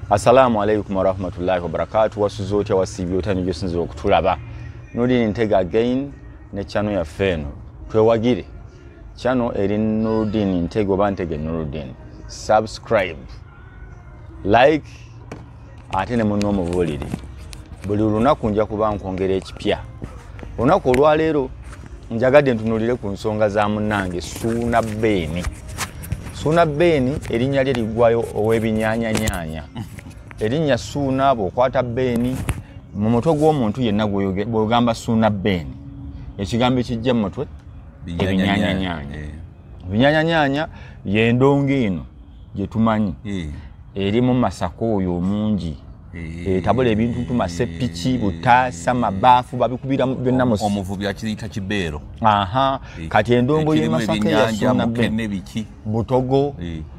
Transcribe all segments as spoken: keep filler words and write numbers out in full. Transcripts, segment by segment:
Assalamu alaikum wa rahmatullahi wa barakatuh. Wasuzoti wasibiyota nijosinzo okutulaba. Nudi Ntega again ne channel ya feno. Twewagire. Channel eri Nurdin Ntega bantege Nurdin. Subscribe. Like ate ne munno mubulire. Buli lunaku nja kuba nkongera ekipya. Lunaku olwaleero njagadde ntunulire ku nsonga za munnange Suuna Beni. Suuna Beni erinnya lye ligwayo ow'ebinyaanya nyaanya. Erinnya Suuna bw'okwata Beni mu mutwe gw'omuntu yenna bw'ogamba Suuna Beni. Ekigambo ekijja mu mutwe ebinyaanya nyaanya. Ebinyaanya nyaanya y'endongo eno gye tumanyi. Eri mu Masaka oyo omungi. Etabula ebintu tumase piki butaasa mabaafu babikubira byonna mu omuvubi akiyita kibeero. Aha kati endongo ye Masaka ya Suuna Beni butogo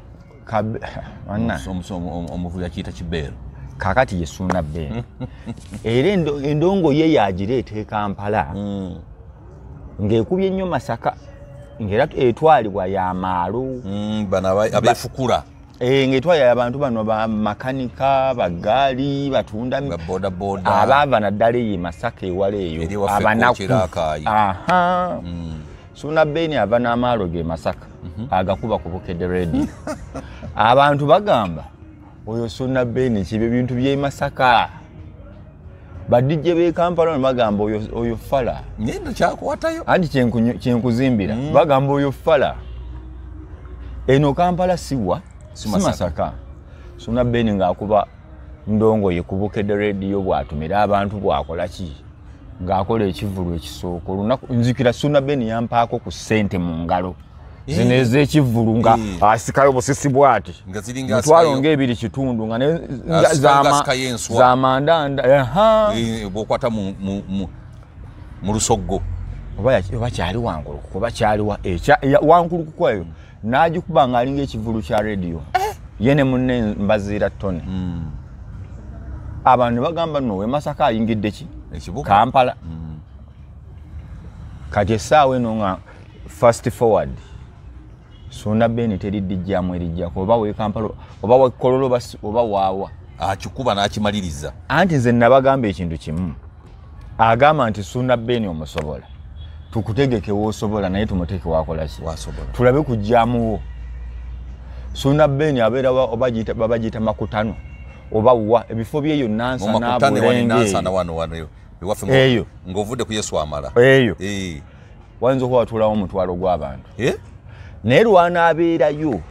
wana omuvubi akiyita kibeero kakati ye Suuna Beni. Era endongo ye yagireeta e Kampala ng'ekubye nnyo Masaka ng'era etwalibwa ya maalo bano abeefukula. Eh ngetwaya abantu bano ba makanika bagaali batunda boda boda abava naddala ye Masaka ewale eyo abanaku. Aha mm. Suuna Beni ava n'amaalo ge Masaka mm -hmm. agakuba ku Bukedde Radio. Abantu bagamba oyo Suuna Beni kibe bintu bye Masaka badijje be Kampala bagamba oyo oyo fala ngendo kyakwatayo andi kyenku kyenkuzimbira mm. bagamba oyo fala eno Kampala siwa si Masaka. Suuna Beni ng'akuba ndongo ye ku Bukedde Radio bw'atumira abantu bw'akola ki ng'akola ekivulu ekisooka olunaku nzikira Suuna Beni yampaako ku ssente mu ngalo zino ez'ekivulu nga asikayo busisi bw'ati mitwalo ng'ebiri kitundu nga za mandanda bw'okwata mu lusoggo oba kyali wangulu kuba kyaliwa wankulu kukwayo n'agikuba ng'alinga ekivulu kya radio ye ne munne mbaziira ttone abantu bagamba nno we Masaka ayingidde ki Kampala kati essaawa eno nga fast forward Suuna Beni teridijjamu erijjako oba we Kampala oba we Kololo oba waawa akikuba n'akimaliriza. Anti nze nabagamba ekintu kimu agamba nti Suuna Beni omusobola tukutegeke w'osobola naye tumuteke wakola ki tulabe kujjamuwo. Suuna Beni abeera oba giyita baba giyita makutano oba wa ebifo bye yonnansa n'abulenge eyo ng'ovudde ku Yesu amala eyo wayinza okuba watulawo omutwalo gw'abantu naye lw'anaabeerayo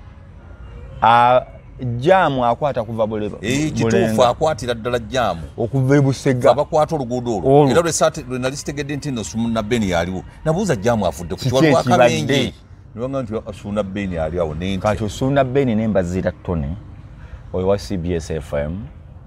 jaamu akwata kuva buleba eh kituufu akwatira ddala jaamu okuva ebusega abakwata oluguudo olwo era lwesate lwe nalitegedde nti no Suuna Beni yaliwo nabuuza jaamu afudde ku kitwalo akabenje niwanga nti Suuna Beni yali awo nenti kati Suuna Beni nembazira ttone oyo wa C B S F M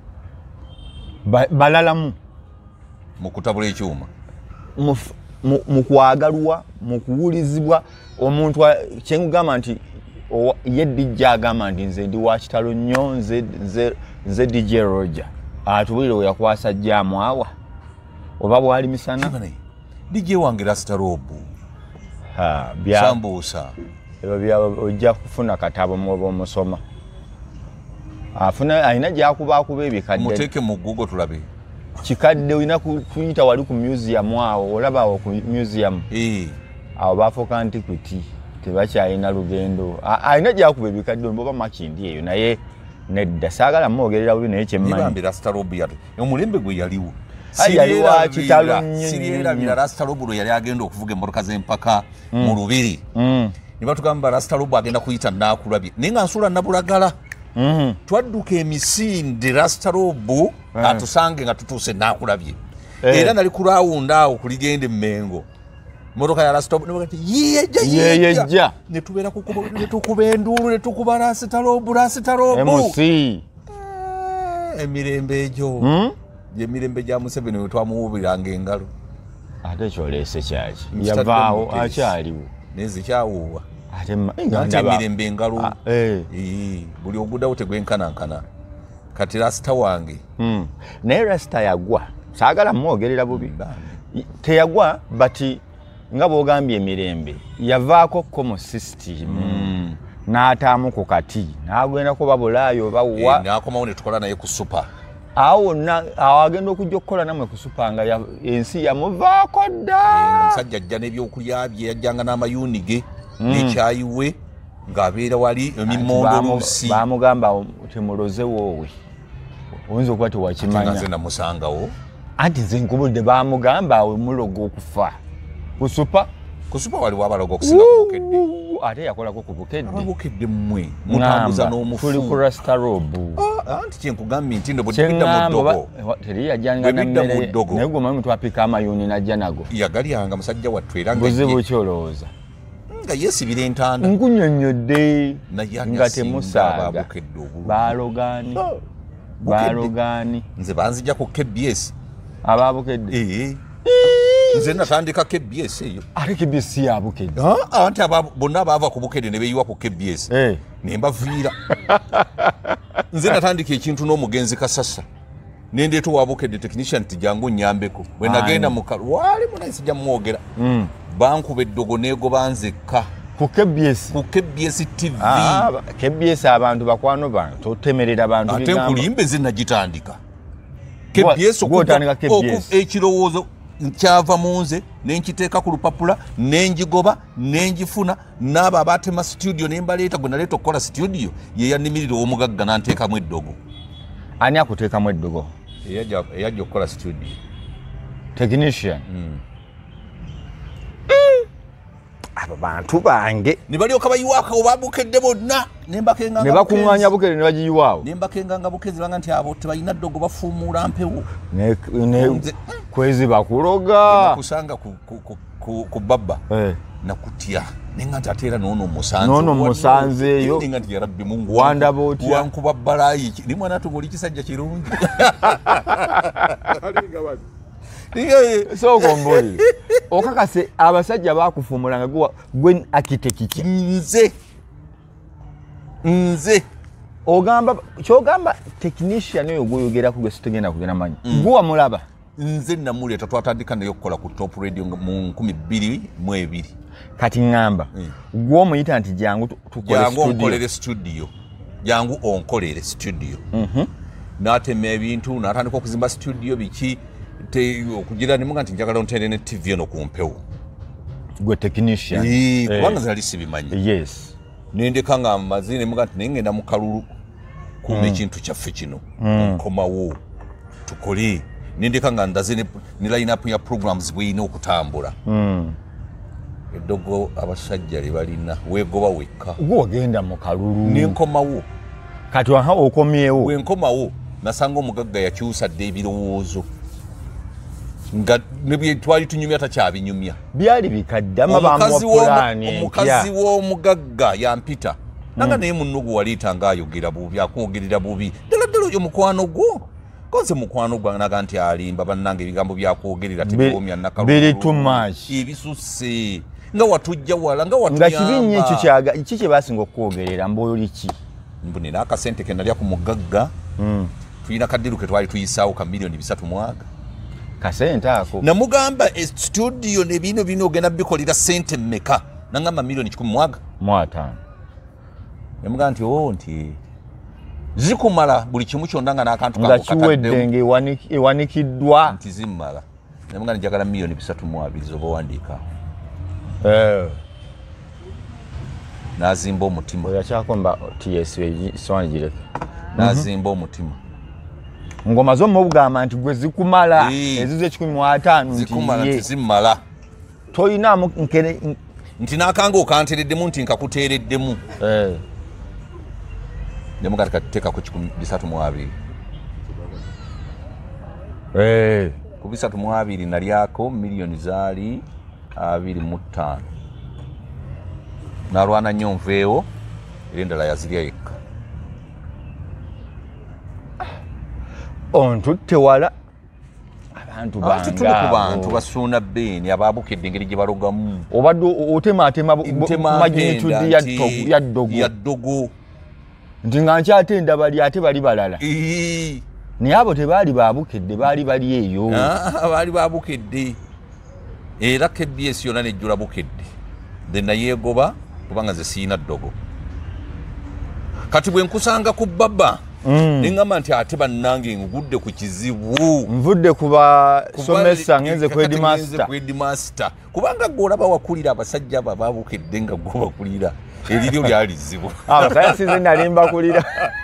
balalamu mu kutabula ekyuma mu kwagalwa mu kuwulizibwa omuntu kyengugamba nti ye D J agamba nti nze ndi wa kitalo nnyo nze nze nze D J Roger atubulire we yakwasa jaamu awa oba bwali misana D J wange Rastarobu ha bya sambusa ebyo bya ojja kufuna katabo mu omusoma afuna aina gyakuba kuba ebikadde muteke mu Google tulabe kikadde olina kuyita wali ku museum awo olaba awo ku museum eh awo bafoka antiquity tebakyalina lugendo alina gyakuba ebikadde oba makindi eyo naye nedda saagala mwogerera bubi naye kyemmanyi Rastarobu yali omulembe gwe yaliwo yaliwa kitalo nnyo sirierabira Rastarobu lwe yali agenda okuvuga emmotoka z'empaka mu lubiri ne batugamba Rastarobu agenda kuyita Naakulabye naye nga nsula Nabulagala twadduka emisinde Rastarobu atusange nga tutuuse Naakulabye era nali ku laawunda awo kuligende Mmengo motoka ya Rastarobu ne bagati yeyeja yeyeja ne tubeera kukuba ne tukuba enduulu ne tukuba Rastarobu Rastarobu M C emirembe egyo emirembe gya Museveni we twamuwubiranga engalo ate kyolese kyaki yavaawo akyaliwo nezikyawuuwa ate emirembe engalo buli oguddawo tegwenkanankana kati Rasta wange naye Rasta yagwa saagala mwogerera bubi teyagwa bati nga bw'ogambye emirembe yavaako komo system n'ataamu ku kati n'agenda kuba bulaayo bawa n'akomawo ne tukola naye ku super awo awo agenda okujja okukola namwe ku super nga ensi yamuvaako dda omusajja ajja n'ebyokulya bye yajjanga n'amayuni ge n'ekyayi we ng'abeera wali emimmondo luusi baamugamba temuloze woowe oyinza okuba tewakimanya nze namusangawo anti nze nkubudde baamugamba awe mulogo okufa ku super ku super waliwo abalogo okusinga bukedde ate yakolako ku bukedde ababukedde mmwe mutambuza n'omufu tuli ku rastarobu anti kyenkugambye nti ndo bwedda mu ddogo teri yajjanga nammere naye gwe manyi twapika amayuni najja nago yagalyanga musajja wattu era buzibu ki olowooza nga yeesibira entanda nkunyonnyodde nga temusaaga baalogaani baalogaani nze banzija ku K B S abaabukedde nze natandika K B S eyo ate K B S yabukedde anti bonna abaava ku bukedde ne beeyiwa ku K B S ne mbaviira nze natandika ekintu n'omugenzi Kasasa nendeeta owabukedde technician ti jangu nnyambeko bwe nagenda mu waali munaye sijja mwogera bankuba eddogo neegoba nzekka ku K B S ku K B S T V K B S abantu bakwano bantu totemerera bantu ate nkulimbe ze nagitandika K B S okutandika K B S ekirowoozo nkyava mu nze nenkiteeka ku lupapula nenjigoba nenjifuna n'abo abaatema studio ne mbaleeta gwe naleeta okukola studio ye yannimirira omugagga n'anteekamu eddogo ani akuteekamu eddogo eyajja okukola studio technician abo bantu bange ne balyoka bayiwaako obabukedde bonna ne bakuŋŋaanya bukedde ne bagiyiwaawo ne mbakenganga bukezi banga nti abo tebalina ddogo bafuumuula mpewo kwezi bakuloga kusanga ku babba nakutya nenga nti ate era noono musanze noono musanzeeyo nenga nti ya rabbi mungu wandaba otya wankuba bbalaayi ni mwana tugoli kisajja kirungi soko mboli okakase abasajja bakufuumulanga gwe architect nze nze ogamba kyogamba technician oyo gwoyogera ku gwe sitegenda kugenda manyi gwe wamulaba nze namuleeta twatandika naye okukola ku top radio mu nkumi bbiri mu ebiri kati ngamba gwe omuyita nti jangu tukolere studio jangu onkolere studio n'atema ebintu n'atandika okuzimba studio biki okugira nimuga nti njagala ontere ne T V eno ku mpewo gwe technician kubanga zali sibimanyi yes nendeka nga amazine muga nti nengenda mu kalulu kuma ekintu kyaffe kino nkomawo tukole nendeka nga ndaze ne line up ya programs bwine okutambula eddogo abasajja le balina wegoba wekka gwe wagenda mu kalulu nenkomawo kati waha okomyewo wenkomawo nasanga omugagga yakyusa dde ebirowoozo nga nebye twali tunyumya takyabinyumya byali bikaddama bamupulani omukazi w'omugagga yampita nanga naye munnugu waliita ngaayogera bubi akwogerera bubi ddala ddala oyo mukwano gwo konse mukwano gwa naga nti alimba bannanga ebigambo byakwogerera tebiwomya nakalulu ebisusse nga watujja wala nga watuyamba nga kibinye ekyo kyaga kiki kye basinga okwogerera mbooli ki mbuni n'akasente ke nalya ku mugagga tulina kaddiru ke twali tuyisaawo ka miliyoni bisatu mwaga kasente ako namugamba studio ne bino bino ogenda bikolera sente mmeka nangamba miliyoni kikumi mwaga mwataano namugamba nti oo nti zikumala buli kimu kyonna nga n'akantu nga kiwedde ng'ewanikiddwa nti zimmala namugamba njagala miliyoni bisatu mu abiri zoba owandiika n'azimba omutima oyakyakomba T S soani gireke n'azimba omutima ngoma zo mubugamba nti gwe zikumala ezizo ekikumi mu ataano zikumala nti zimmala toyinaamu nkene nti n'akanga okantereddemu nti nkakuteereddemu nemugati katuteekako kikumi bisatu mu abiri ku bisatu mu abiri nalyako miliyoni zaali abiri mu ttaano nalwana nnyo nveewo era endala yazirya yekka ontutte wala abantu bantu tuli ku bantu basuuna beeni abaabukedde engeri gye balogamu obadde otemaatema magnitude yaddogo nti nga nkyatenda bali ate bali balala naye abo tebaali baabukedde baali bali eyo baali baabukedde era K B S yonna nejjula bukedde then nayeegoba kubanga ze siina ddogo kati bwe nkusanga ku baba mm. nengamba nti ate bannange ngudde ku kizibu nvudde kuba somesa ngenze ku headmaster ku headmaster kubanga golaba wakulira abasajja aba babukedde nga go bakulira eriryo lyalizibu abasajja sinze nalimba kulira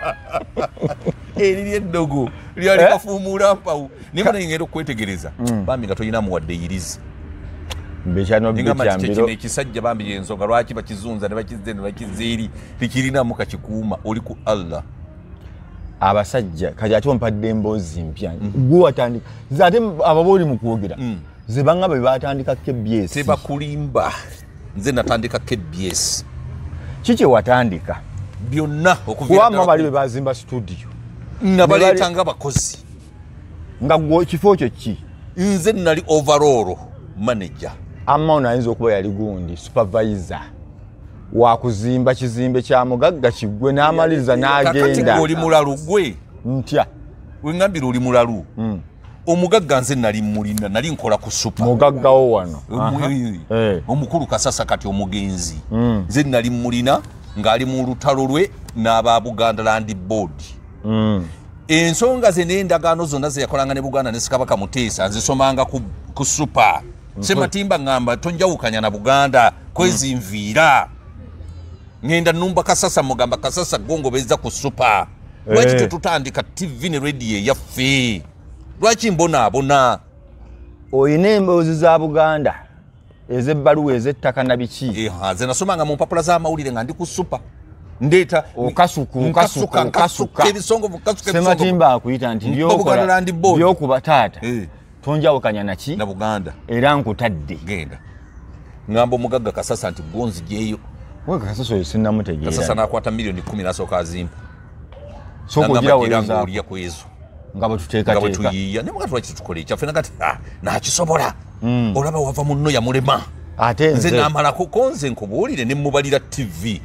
eriryo eddogo lyali kafuumuula mpawu nimba ngenda okwetegereza bambi nga toyina muwadde yirizi mbechano bikyambiro ekisajja bambi ensonga lwaki bakizunza ne bakizze ne bakizeeri tikirinamu kakikuuma oli ku Allah abasajja kaji ate ompadde emboozi mpya gwe watandika zate ababoli mu kwogera ze banga be batandika K B S tebakulimba nze natandika K B S kiki watandika byonna okuvira kwa bali be bazimba studio nabaletanga abakozi nga gwo kifo kyo ki nze nali overall manager amma onayinza okuba yali gundi supervisor wakuzimba kizimbe kya mugagga kigwe n'amaliriza n'agenda kakati oli mulalu gwe ntya wengambira oli mulalu mm. omugagga nze nali mulina nali nkola ku super mugagga wo wano hey. omukulu Kasasa kati omugenzi mm. nze nali mulina ngali mu lutalo lwe n'aba Buganda Land Board mm. ensonga ze n'endagaano zonna ze yakolanga ne Buganda ne Kabaka Muteesa nzisomanga ku, ku super mm. Sematimba ngamba tonjawukanya na Buganda kwezi mm. nviira ngenda numba Kasasa mugamba Kasasa gongo beza ku super lwaki hey. tutandika T V ne radio yaffe lwaki mbona abona oyina emboozi za Buganda ezebbaluwa ezettaka na biki eha ze nasomanga mu mpapula z'amawulire nga ndi ku super ndeta okasuka okasuka okasuka ebisongo okasuka Sematimba akuyita nti byokola byokuba taata hey. tonjawukanya naki na Buganda era nkutadde genda ngambo mugagga Kasasa nti gonzi jeyo we Kasasa yosina mutegeera Kasasa nakwata milioni kumi nasooka azimba so kugira wezo oliya kwezo ngabo tuteeka ngabo tuyiya ne mugatu lwaki tukole kyaffe nakati ah na kisobola mm. olaba wava munno ya mulema ate nze namala ko konze nkubuulire ne mubalira T V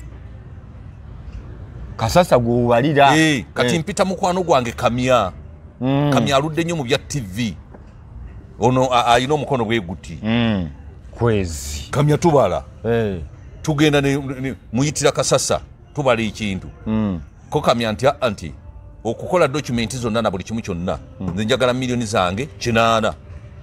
Kasasa gubalira eh kati eh. mpita mukwano gwange kamya mm. kamya aludde nnyo mu bya T V ono ayina omukono gwe guti mm. kwezi kamya tubala eh tugenda ne, ne muyitira Kasasa tubala ekintu mm. ko kamya nti anti okukola document zonna na buli kimu kyonna mm. nze njagala milioni zange kinaana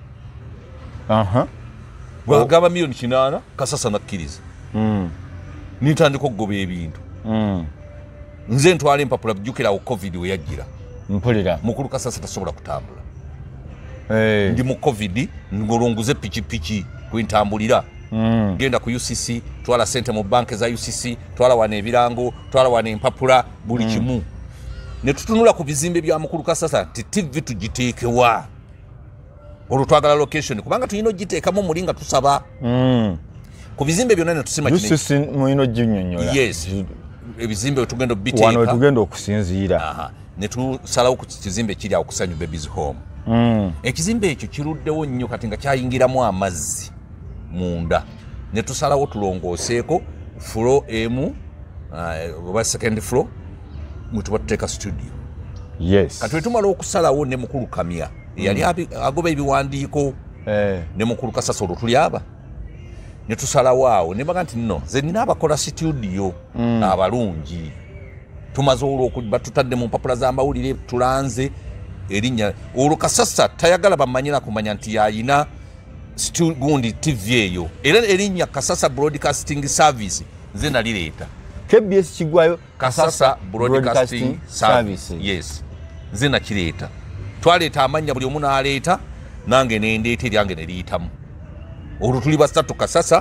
aha gwagaba oh. milioni kinaana Kasasa nakkiriza mm. nitandika okugoba ebintu mm. nze ntwala empapula bujjukira awo covid we yajjira mpulira mukulu Kasasa tasobola kutambula hey. ndi mu covid ngolonguze pikipiki kwintambulira mm. genda ku U C C twala sente mu banke za U C C twala wane ebirango twala wane empapula buli mm. kimu ne tutunula ku bizimbe bya mukulu Kasasa ti T V tugiteekewa olwo twagala location kubanga tuyino giteekamu mulinga tusaba mm. ku bizimbe byonna ne tusema kine U C C muyino jinyonyola yes ebizimbe tugendo biteeka wano tugendo okusinziira aha ne tusalawo ku kizimbe kiri awo kusanyu babies home mm. ekizimbe ekyo kiruddewo nnyo kati nga kyayingiramu amazzi munda ne tusalawo tulongooseeko floor emu oba uh, second floor mutuba tuteeka studio yes kati wetumala okusalawo ne mukulu kamya yali mm. agoba ebiwandiiko eh. ne mukulu Kasasa olwo tuli aba ne tusalawo awo ne baga nti nno ze nina abakola studio mm. abalungi tumaze olwo okuba tutadde mu mpapula z'amawulire tulanze erinnya olwo Kasasa tayagala bamanyira kumanya nti yayina gundi T V eyo era erinnya Kasasa Broadcasting Service nze nalireeta K B S kigwayo Kasasa Broadcasting Service yes nze nakireeta twaleeta amanya buli omu n'aleeta nange nendeeta eryange ne liyitamu olwo tuli basatu Kasasa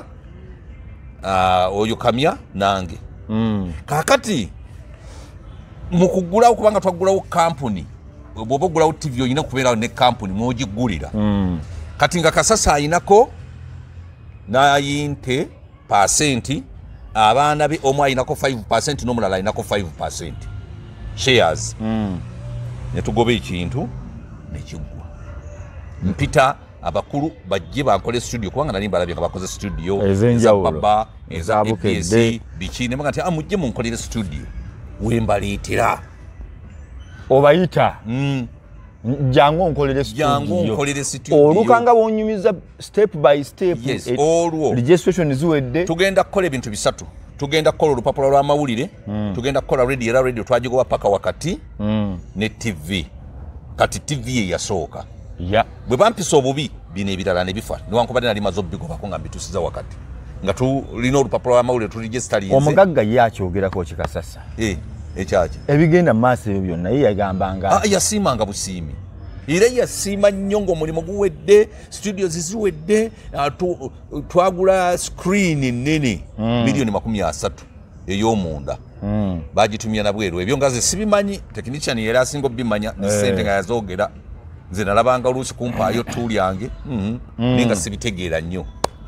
uh, oyo kamya nange mm. kakati mu kugulawo kubanga twagulawo kampuni bw'oba ogulawo T V oyina kubeerawo ne kampuni mw'ogigulira mm. kati nga Kasasa ayinako nayinte percent abaana be omu ayinako five percent n'omulala ayinako five percent shares mm. ne tugoba ekintu nekigwa mpita abakulu bajje bankole studio kubanga nali mbalabye nga bakoze studio ezenjawulo eza A B S biki ne mbanga nti amujje munkolere studio wembaleetera obayita mm. jangu nkolere studio jangu nkolere studio olukanga bonyumiza step by step yes olwo registration ziwedde tugenda kukola ebintu bisatu tugenda kukola olupapula lw'amawulire mm. tugenda kukola radio era radio twagigoba paka wakati mm. ne T V kati T V ye yasooka yeah. bwe bampisa obubi bino ebirala ne bifa niwankubadde nali maze obbigobako nga mbitusiza wakati nga tulina olupapula lw'amawulire tuligestalinze omugagga ye akyogerako kikasasa eh, ekyaki ebigenda mu maaso ebyo byonna ye yagambanga ah, yasiimanga busiimi era yasiima nnyo ng'omulimu guwedde studios ziwedde uh, twagula screen nene mm. miliyoni makumi asatu ey'omunda mm. bagitumya nabweru ebyo nga ze sibimanyi technician yera asinga obimanya ne hey. Sente nga yazoogera nze nalabanga oluusi kumpaayo ttu lyange mm -hmm. mm. naye nga sibitegeera nnyo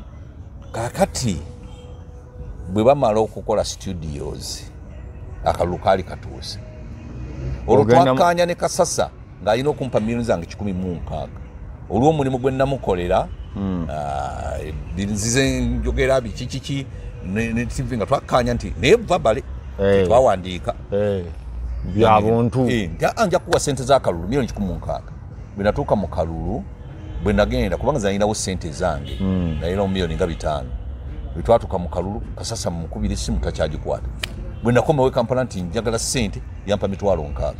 kakati bwe bamala okukola studios akalulu kaali katuuse olwo twakkaanya ne Kasasa ng'alina okumpa milioni zange kikumi mu nkaaga olw'omulimu gwe namukolera mm. uh, nzize njogera biki kiki ne T V nga twakkaanya nti naye vabale hey. Twawandiika hey. byabuntu hey. Nja kuwa sente z'akalulu milioni kikumi mu nkaaga bwe natuuka mu kalulu bwe nagenda kubanga zalinawo sente zange mm. nalinawo milioni nga bitaano bwe twatuuka mu kalulu Kasasa mukubira essimu takyagikwata bwe nakomawo Kampala nti njagala sente yampa mitwalo nkaaga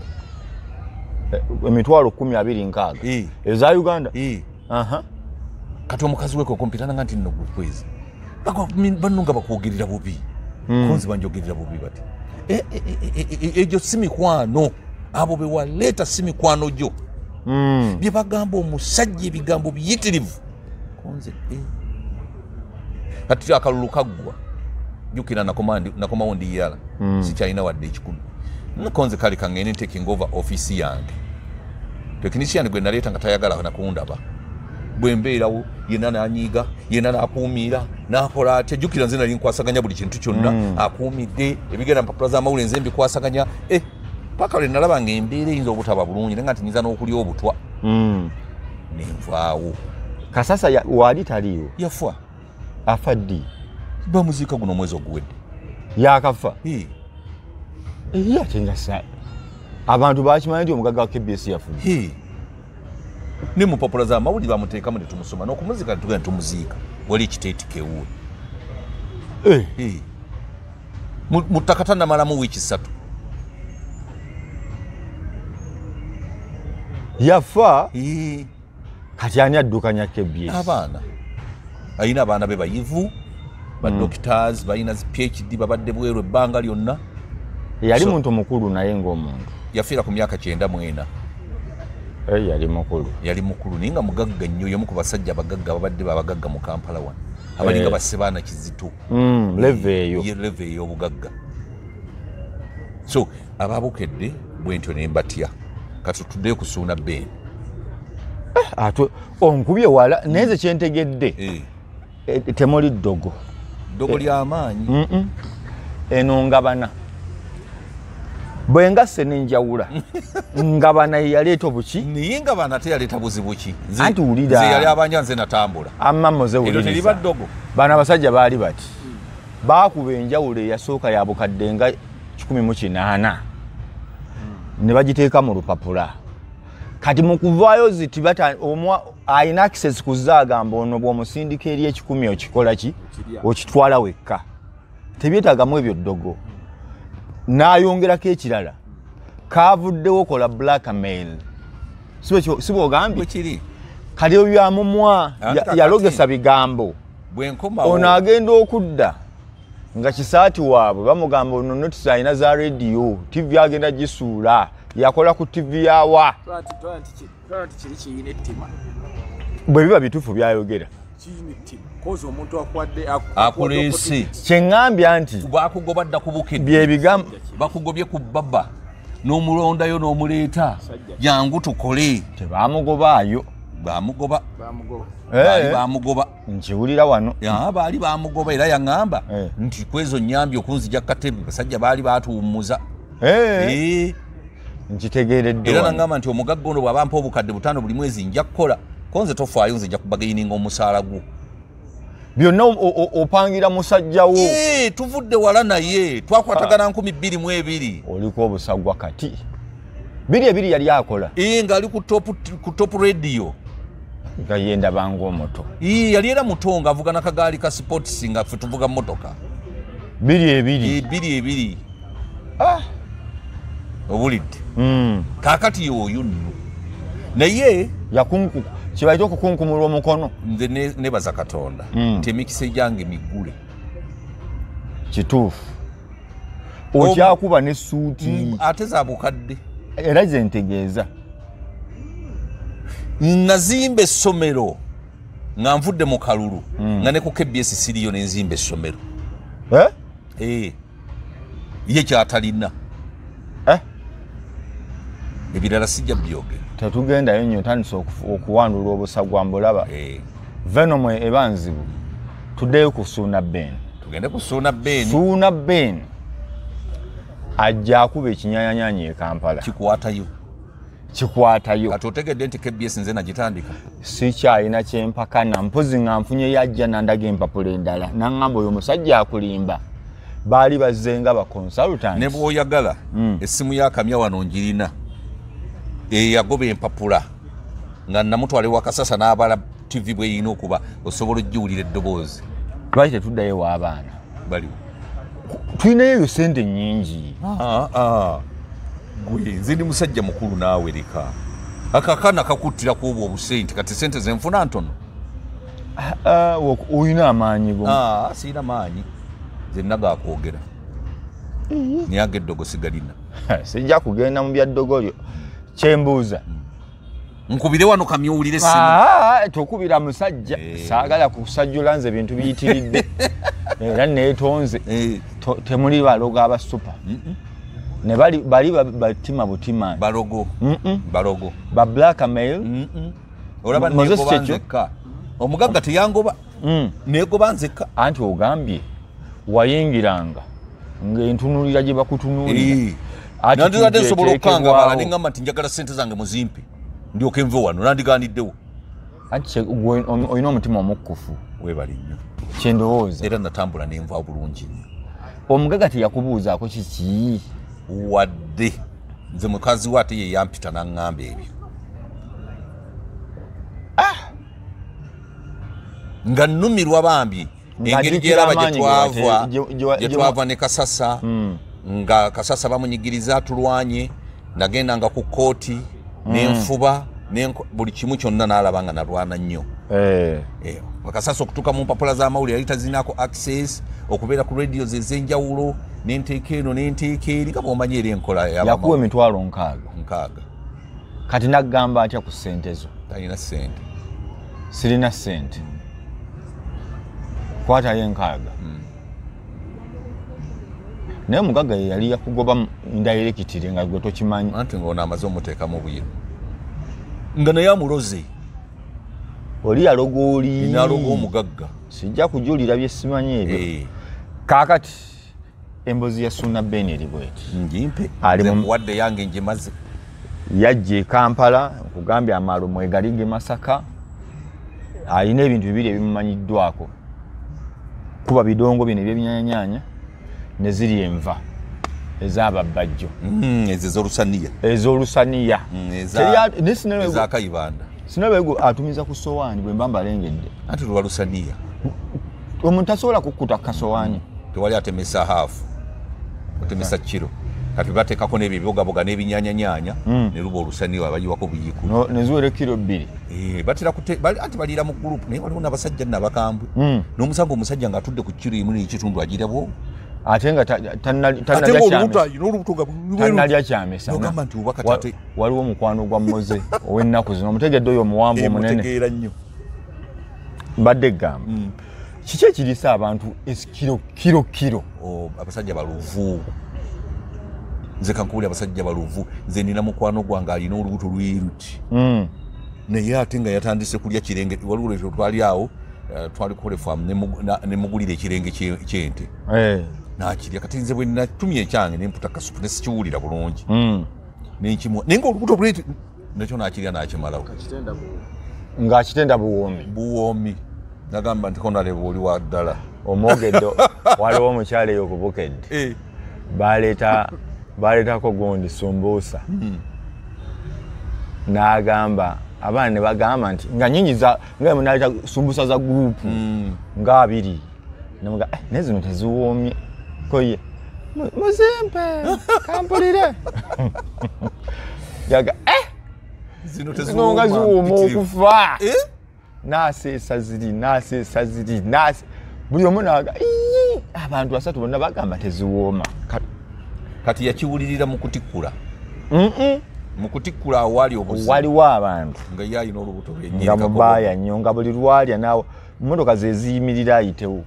emitwalo kumi abiri nkaaga e. eza Uganda e. Aha. Kati omukazi weko kompitana nga nti nno kwezi banno nga bakwogerera bubi mm. konzi banjogerera bubi bati egyo si mikwano abo be waleeta si mikwano gyo mm. bye bagamba omusajja ebigambo biyitirivu konze e. Kati akalulu kaggwa jukira nakomawo ndiyala mm. sikyalina wadde ekikumi nakonze kali kangene taking over office yange technician gwe naleta nga tayagala nakundaba bwe mbeerawo yenna nanyiga yenna nakuumira nakola atya jukira nze nali nkwasaganya buli kintu kyonna mm. akuumidde ebigenda mpapula z'amawulire nze mbikwasaganya eh paka lwe nalaba nga embeera eyinza obutaba bulungi naye nga ntinyiza n'okulya obutwa mm. nenvaawo Kasasa ya, wali taliyo yafa afaddi bamuziika guno omwezi oguwedde yakafa hey. Iya chenga sa abantu bakimanyi nti omugagga wa K B S yafudde hey. ne mu popula za mawuli bamuteekamu ne tumusoma n'okumuzika tugenda tumuziika wali ekiteetikewo eh hey. mutakata namalamu wiiki ssatu yafa hey. kati ani addukanya K B S abaana ayina abaana be bayivu ba mm. doctors bayina P H D babadde bweru ebbanga lyonna yali so, muntu mukulu naye ng'omuntu yafiira ku myaka kyenda mu ena eh yali mukulu yali mukulu ninga mugagga nnyo yamu ku basajja abagagga babadde babagagga mu Kampala wano abalinga eh. basebaana kizito mm, leve eyo ye leve eyo obugagga so ababukedde bwentyo ne mbatya kati tudde kusuuna beni eh, ato onkubye wala neze kyentegedde eh. e, temoli ddogo ddogo eh. ly'amaanyi mm -mm. eno ngabana bwenga senenjawula ngabana yaleeta obuki niye ngabana teyaleeta buzibu ki anti ulira nze yali abanja nze natambula amammo ze ulira eryo teliba ddogo bana basajja baali bati mm. baakuba enjawulo eyasooka ya bukadde nga kikumi mu kinaana mm. ne bagiteeka mu lupapula kati mu kuvaayo ziti bata omwa ayina access kuzaagamba ono bw'omusindika eri ekikumi okikola ki okitwala wekka tebyetaagamu ebyo ddogo n'ayongerako ekirala kaavuddewo kola blackmail sibo ogambye kiri kati ebyo byamumwa yalogesa bigambo ono agenda okudda nga kisaati waabwe bamugamba ono notisi alina za rediyo T V agenda gisuula yakola ku T V yawa bwe biba bituufu byayogera akulesi kyeŋŋambya nti bakugoba dda ku bukedde byebigambo bakugobye ku bbaba n'omulondayo n'omuleeta jangu tukole tebaamugobaayo bamugoba baali bamugoba nkiwulira wano baali bamugoba era yaŋŋamba nti kwezo nnyambye okunzija katebe basajja baali baatuwummuza nkitegeeredde era naŋŋamba nti omugagga ono bw'abampa obukadde butaano buli mwezi nja kukola konze tofaayo nze nja kubagayininga omusaala gwo byonna opangira musajja wo tuvudde wala naye twakwatagana nkumi bbiri mu ebiri oliko obusagwa kati biri ebiri yali akola ng'ali ku top radio nga yenda bangu omuto yali era muto ng'avuga n'akagaali ka sports nga ffe tuvuga mmotoka biri ebiri e biri ebiri ah obulidde mm kakati yoyo nno naye yakunku kibaito okukunkumulwa omukono nze ne, nebaza Katonda mm. nti emikisa gyange migule kituufu okyakuba ne suuti mm, ate za bukadde era ze ntegeeza nazimba essomero nga nvudde mu kalulu mm. nga ne ku K B S siriyo nenzimba essomero eh eh ye kyatalina eh ebirala sijja byogera tetugendayo nnyo tandisa okuwandula obusagwa mbulaba eh venom ebanzibu tuddeyo ku Suuna Ben tugende ku Suuna Ben Suuna Ben ajja akuba ekinyanyanya e Kampala kikwatayo kikwatayo kati otegedde nti K B S nze nagitandika sikyalina kyempakana mpozi nga nfunye yajja nandaga empapula endala naŋŋamba oyo omusajja akulimba baali bazze nga baconsultant ne bw'oyagala mm. essimu y'akamya wano njirina eyagoba empapula nga namutwale wa Kasasa n'abala T V bweyina okuba osobola ojjiwulira eddoboozi lwaki tetuddayo w'abaana baliwo tulinayo sente nnyingi ah, ah. gwe nze ndi musajja mukulu naawe leka akakana kakuttiraku obwo obusente kati sente zenfuna ntono oyina amaanyi go ah, siina maanyi zenna gakwogera naye ag'eddogo sigalina sijja kugenda mu byaddogolyo kyembuuza nkubire wano kamyowulire essimu ah, tokubira musajja hey. Saagala kusajjula nze bintu biyitiridde era neetonze hey. Temuli balogo abasupa mm -mm. ne bali bali batima butima balogo mm -mm. balogo ba blackmail mm -mm. olaba neko banzeka omugagga teyangoba mm. neko banzeka anti ogambye wayingiranga ng'entunulira gye bakutunulira ati nandibadde nsobola okukanga bala ne ngamba nti njagala ssente zange muzimpe ndyoke nve wano nandiganiddewo anti olina omutima omukkufu webali nnyo kyendowooza era natambula nenva bulungi nnyo omugaga teyakubuuzaako kiki wadde nze mukazi we ate ye yampita naŋŋamba ebyo ah nga nnumirwa bambi engeri gyeraba gyetwava gyetwava ne Kasasa mm. nga Kasasa bamunyigiriza atulwanye nagendanga ku kooti mm. nenfuba buli kimu kyonna n'alaba nga nalwana nnyo eh. eh. Kasasa okutuuka mu mpapula z'amawulire yali tazinako access okubeera ku radio ez'enjawulo n'enteeka eno n'enteeka eri nga bw'omanyi era enkola yakuwa emitwalo nkaaga nkaaga kati naggamba atya ku ssente zo talina ssente sirina ssente kwatayo enkaaga mm. naye omugaga ye yali yakugoba ndayirekitire nga gwe tokimanyi anti ng'ono amaze omuteekamu buyiro nga naye amuloze oli yaloga oli inaloga omugagga sijja kujulira byesimanyi ebyo hey. Kaakati embozi ya Suuna Ben eri bweti njimpe wadde yange njimaze yajja e Kampala nkugambye amaalo mwegalige Masaka alina ebintu bibiri ebimumanyiddwako kuba bidongo bino eby'ebinyaanyanya ne ziri enva ez'ababbajjo mm, ez'olusaniya ez'olusaniya mm, ez'akayibanda sinabego atumiza ku sowaani bwe mbamba alengedde anti lwa lusaniya omuntu tasobola kukkuta kasowaani tewali atemesa haafu otemesa kiro kati bateekako n'ebyo ebibogaboga n'ebinyaanyanyanya mm. ne luba olusaniya bayiwako buyiku no, neziwera kiro bbiri eh, batera anti baliira mu gurupu naye waliwo n'abasajja n'abakambwe mm. n'omusanga omusajja ng'atudde ku kiro emu n'ekitundu agirabwo ate nga tannalya kyamesa waliwo omukwano gwa Moze ow'ennaku zino omutegedde oyo omuwambu omunene mbadde gamba mm. kiki ekirisa abantu kiro kiro kiro oh, abasajja baluvu nze kankuwulira abasajja baluvu nze nina mukwano gwange alina olubuto lwiruti mm. naye ate nga yatandise kulya kirenge waliwo ekyo twali awo uh, twali kulefamu nemugulira ekirenge kyente hey. nakirya kati nze bwe natumya ekyange nemputa kasupu nesikiwulira bulungi mm. nenkimwa naye nga olubuto bweti nakyo nakirya nakimalawo ng'akitenda buwoomi buwoomi nagamba nti konaleba oli wa ddala omwogedde waliwo omukyala eyo okubukedde eh. baleeta baleetako gundi sumbuusa mm. n'agamba abaana ne bagamba nti nga nyingi nga naleeta sumbuusa za gurupu mm. nga abiri namuga eh, naye zino teziwoomye koye muzimpe kampulire yaga eh zino tezuuma ziwuma okufa eh naseesa ziri naseesa ziri nase buli omu naga ii abantu basatu bonna bagamba teziwooma kati yakiwulirira mu kutikkula mm mu kutikkula awali obuzibu waliwo abantu nga yalina olubuto lwennyini nga mubaaya nnyo nga buli lwalya naawe emmotoka ze ziyimirira ayitewo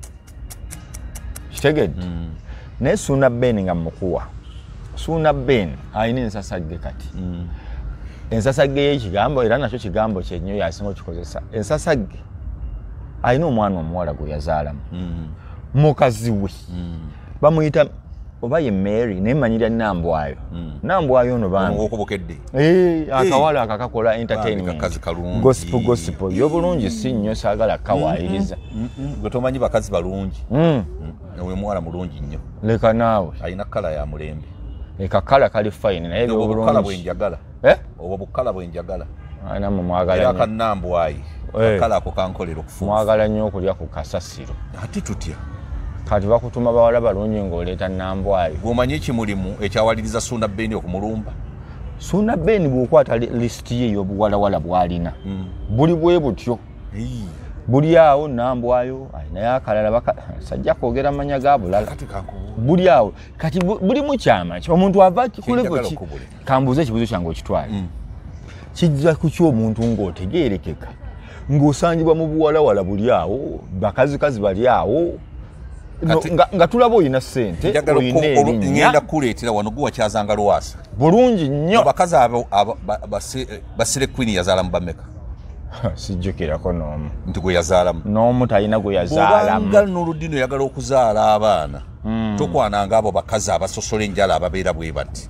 kitegedde mm. naye Suuna Ben nga mukuwa Suuna Ben alina ensasagge kati mm. ensasagge y'ekigambo era nakyo kigambo kyenyo yasinga okikozesa ensasagge alina omwana omuwala gwe yazaalamu mm. mukazi we mm. bamuyita oba ye Mary naye manyira Nambwayo mm. Nambwayo ono bambi okubokedde eh akawala akakakola entertainment gospel gospel yo bulungi si nnyo saagala kawaayiriza gwe tomanyi bakazi balungi we mwala mulungi nnyo leka naawe alina kala ya mulembe leka kala kali fine naye byo bulungi kala bwenjagala eh oba bukala bwenjagala ana mu mwagala nnyo era Nambwayo kala ako kankolera okufu mwagala nnyo okulya ku kasasiro ati tutya kati bakutuma bawala balungi ng'oleeta Nambwayo gwomanyi ekimulimu ekyawaliriza Suuna Ben okumulumba Suuna Ben bw'okwata lisiti ye y'obuwalawala bw'alina mm. buli bwe butyo hey. buli awo Nambwayo alinayo akalala sajja kwogera amanya ga bulala buli awo kati buli mu kyama omuntu ava kulego ki kambuuza ekibuzo kyange okitwale mm. kijja ku ky'omuntu ng'otegeerekeka ng'osangibwa mu buwalawala buli awo bakazikazi bali awo No, nga, nga tulaba oyina ssente ngenda kuleetera wano gwe wakyazanga Lwasa bulungi nnyo abakazi abo basire Queen yazaalamu bameka sijjukirako n'omu nti gwe yazaalamu n'omu talina gwe yazaalamu bw'obanga n'oludini oyagala okuzaala abaana mm. tokwananga abo bakazi abasosola enjala ababeera bwe bati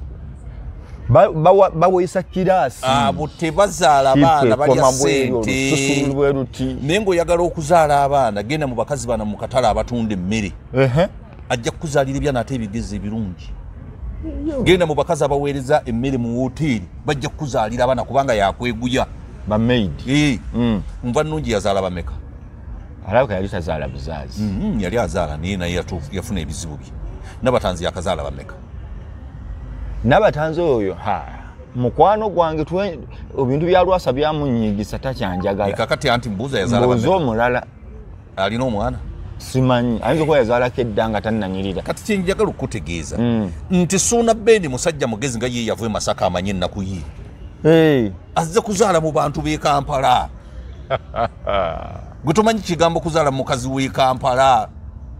baweesa kiraasi abo tebazaala abaana balya ssente naye ng'oyagala okuzaala abaana genda mu bakazi bana mu katale abatunda emmere ajja kukuzaalira ebyana ate ebigezi ebirungi genda mu bakazi abaweereza emmere mu woteeri bajja kukuzaalira abaana kubanga yakweguya bamaidi nva nnungi yazaala bameka alabika yali tazaala buzaazi yali azaala naye naye yafuna ebizibu bye Nabatanzi yakazaala bameka Nabatanzi oyo ha mukwano gwange tuwe ebintu bya Lwasa byamunyigisa takyanjagala kakati anti mbuza yazaala bameka mbuzo mulala alina omwana simanyi ayinza kuba yazaala keddanga tannanyirira kati kyenjagala okutegeeza mm. nti Suuna Ben musajja mugezi nga ye yavuye Masaka amanye ennaku ye hey. azze kuzaala mu bantu b'e Kampala gwe tomanyi kigambo kuzaala mu mukazi w'e Kampala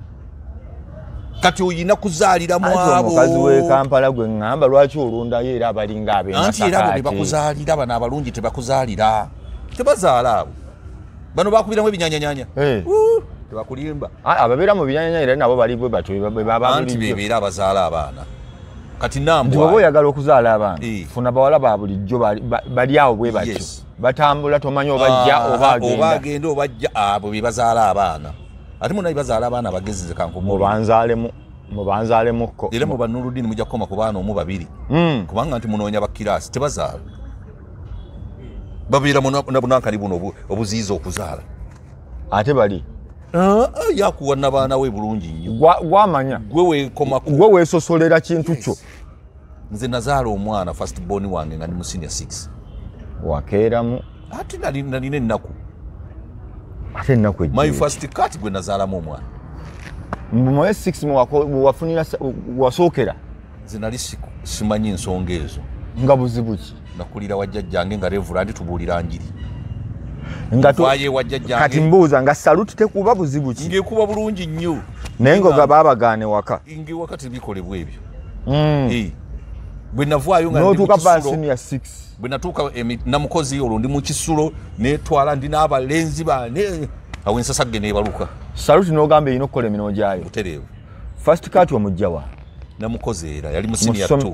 kati oyina kuzaalira mu abo mukazi w'e Kampala gwe ngamba lwaki olundayo era abalinga ab'e Masaka anti era abo bakuzaalira bano abalungi tebakuzaalira tebazaala abo bano bakubiramu ebinyanyanyanya hey. tebakulimba ababeera mu binyanyanya era nabo bali bwe batyo baba anti bebeera abazaala abaana kati Nambwa ndibo oyagala okuzaala abaana e. funa bawala ba bulijjo bali awo bwe batyo yes. batambula tomanyi obajja oba agenda oba agenda obajja abo be bazaala abaana ate muna bazaala abaana bagezi kanko mubanzaalemu mubanzaalemuko era mu Banurudini mujja kukoma ku baana omu babiri mm. kubanga nti munoonya bakiraasi tebazaala babeera nabunankani buno obuziiza okuzaala ate bali Uh, yakuwa nabaana we bulungi nnyo gwamanya gwe weekomako gwe weesosolera kintu kyo yes. nze nazaala omwana first born wange nga ndi mu senior six wakeeramu ate nalina ennaku ate ennaku ejjeyo my first cat gwe nazaalamu omwana mu six wafunira wasookera nze nali simanyi ensonga ezo nga buzibu ki nakulira wajjajjange nga Reverend tubuulira njiri kati mbuuza nga saluti tekuba buzibu ki ngekuba bulungi nnyo naye nga babagaane waka nge wakati bikolebwa ebyo mm. bwe navaayo nga n'otuuka senior six bwe natuuka namukozi olwo ndi mu kisulo netwala ndi n'abalenzi bane awo ensasagge neebaluka saluti n'ogamba erina okukola emirimu gyayo butereevu first kati omujja wa namukozi era yali mu senior two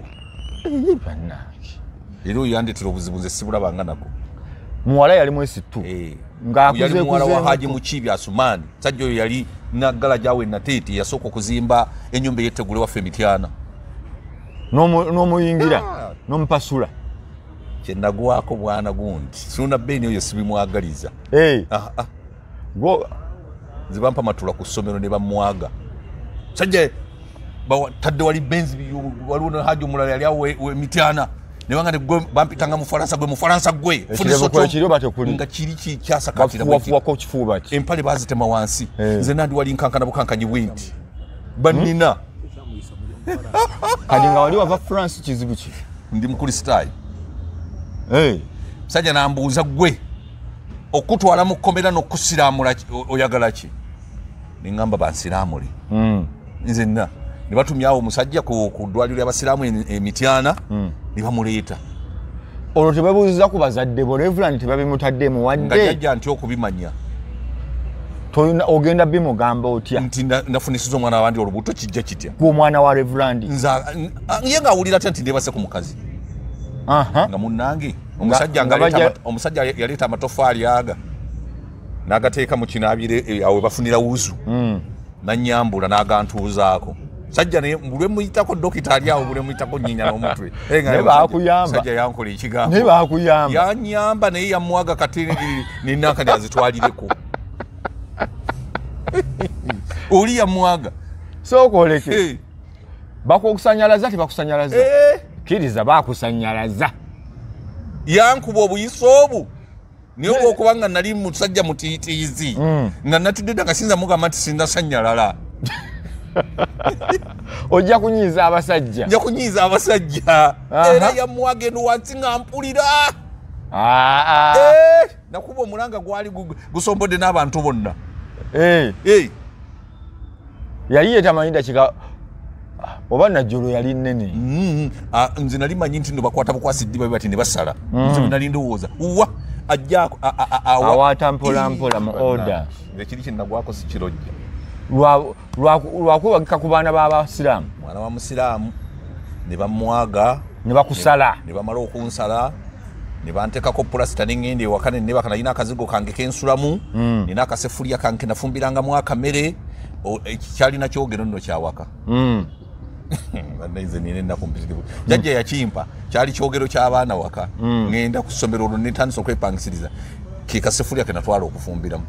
era oyo yandetera obuzibu nze sibulabanga nako muwala yali mwesi tu eh ngaakuze muwala wa Haji Mukibi Asumani sajjo yali nagala jawe natete yasoko kuzimba enyumba yetegule wa Femityana no no muyingira no mpasula kyenagwako bwana gundi Suuna Ben oyo sibimwagaliza eh ah ah go zibampa matula ku somero ne bamwaga sajje tadde wali benzi waliwo ne haji omulala yali awo Mityana ne banga ne bampitanga mu Faransa gwe mu Faransa gwe nga kiri kyasakatira wako kifuba ki empale bazitema wansi nze nandi wali nkankana bukankanyi winti banina kadi nga wali wava France kizibu ki ndi mukristaayi eh sajja nambuuza gwe okutwala mu kkomera n'okusiraamula oyagala ki ningamba bansiraamule mm nze nna ne batumyawo omusajja ku ddwaliro ly'abasiraamu e Mityana ne bamuleeta olwo tebabuuziza ku bazadde bo Reverend tebabimutadde muwadde nga jjajja nti okubimanya toyina ogenda bimugamba otya nti nafunisiza omwana wabandi olubuto kijja kitya gw'omwana wa Reverend nza ye ng'awulira ate nti ndebase ku mukazi aha nga munnange omusajja nga omusajja yaleeta amatofaali aga n'agateeka mu kinaabire awe bafunira wuzu mm nanyambula n'agantuuzaako sajja ne bulwe muyitako dokita ali awo bulwe muyitako nyinya n'omutwe ne baakuyamba sajja yankola ekigambo ne baakuyamba yanyamba naye yamwaga katini ninakadi azitwalireko oli yamwaga sooka oleke hey. bakukusanyalaza tebakusanyalaza hey. Kiriza bakusanyalaza yankuba obuyisa obu niyo hey. Okubanga nali musajja mutiitiizi mm. nga natidde nga sinza mugamba nti sinda sanyalala ojja kunyiiza abasajja nja kunyiiza abasajja era yamwaga eno wansi nga mpulira ah eh nakuba omulanga gwali gusombodde n'abantu bonna eh eh yali yetamanyida kika oba najjolo yali nnene mm ah nze nali manyi nti ndo bakwata bukwasi babe bati ne basala nze nali ndowooza uwa ajja awata mpola mpola mu order ekiri kinnagwako si kirojja lwa lwa kwebagika ku baana b'abasiraamu mwana wa musiraamu ne bamwaga ne bakusala ne bamala okunsala ne bantekako pulasita n'engende ewaka ne nebaka nalina akazigo kange kensulamu mm. nina akasefuliya kange nafumbirangamo akamere ekikyalina kyogero nno kyawaka mm. naize nine nakumpitirivu jajja yakimpa kyali kyogero ky'abaana waka mm. ngenda ku ssomero olwo netandisa okwepangisiriza kekasefuliya ke natwala okufumbiramu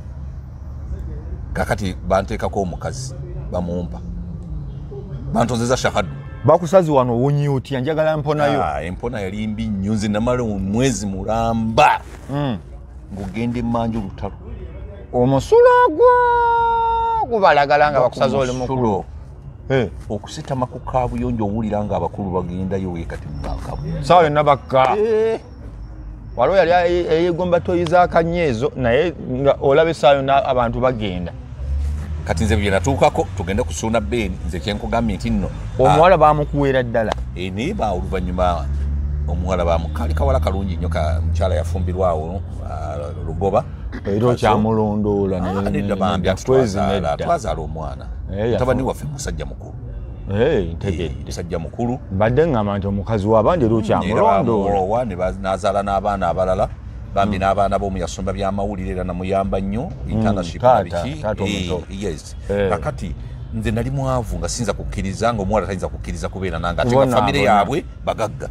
kakati banteekako omukazi bamumpa bantonzeza shahadu bakusazi wano owonyi otya njagala mponayo ah empona yali mbi nnyo nze namala omwezi mulamba mm. ng'ogenda emmanju lutalo omusulo ogwo gubalagala nga bakusazi oli mukulu eh okusitama ku kaabuyonjo owulira nga abakulu bagendayo weekati mubakabu sawa yonna bakka eh waliwo yali eyegomba toyiza akanyeezo naye olaba essaawa yonna abantu bagenda kati nze bye natuukako tugende kusuuna beeni nze kyenkugambye nti nno omuwala bamukuweera ddala e naye ba oluvannyuma omuwala bamukali kawala kalungi nnyo ka mukyala yafumbirwawo lugoba era okyamulondoola nedda bambi atwazaala omwana mutabani waffe musajja mukulu ntegedde musajja mukulu mbadde ngamba nti omukazi w'abandi era okyamulondoola n'azaala n'abaana abalala bambi n'abaana b'omu yasomba by'amawulire era namuyamba nnyo internship biki yes kakati nze nali mwavu nga sinza kukkiriza ng'omuwala tayinza kukkiriza kubeera nange ate nga famire yaabwe bagagga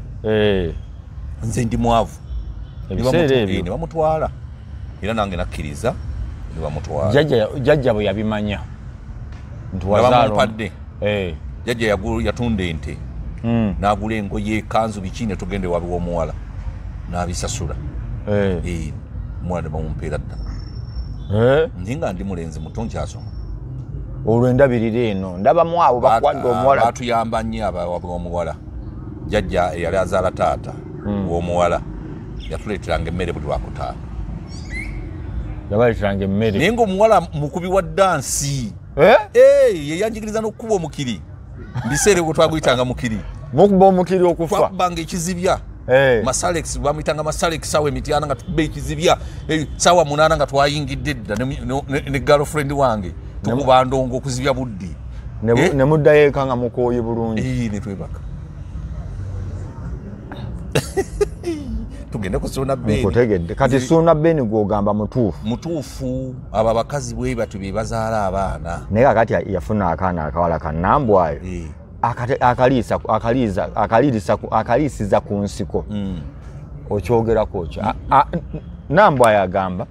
nze ndi mwavu ne bamutwala era nange nakkiriza ne bamutwala jjajja bwe yabimanya nti wazaalompadde jjajja yatunda ente n'agula engoye ekanzu biki ne tugende wabi w'omuwala n'abisasula omwana bamumpeera ddala naye nga ndi mulenzi muto nkyasoma olwo endabirira eno ndabamu abo bakwadde omuwala batuyamba nnyo abawomuwala jjajja eyali azaala taata w'omuwala yatuleeteranga emmere buli lwakutaano yabaleeteranga emmere naye ng'omuwala mukubi wa ddansi yeyanjigiriza n'okukuba omukiri mbiseera ebwo twaguyitanga mukiri mukuba omukiri okufa twabbanga ekizibya Masalex bamuyitanga Masalex sawa Mityana nga tubbe ekizibya sawa munaana nga twayingidde dda ne girlfriend wange tukuba ndongo okuzibya buddi ne muddayo eka nga mukooye bulungi ne twebaka tugende kusuuna bbeeni mukutegedde kati suuna bbeeni gw'ogamba mutuufu mutuufu abo abakazi bwe batu be bazaala abaana naye kakati yafuna akaana akawala kannambwayo akaliisa akaliisa akaliisa akaliisiza ku nsiko okyogerako kyo nambwayo agamba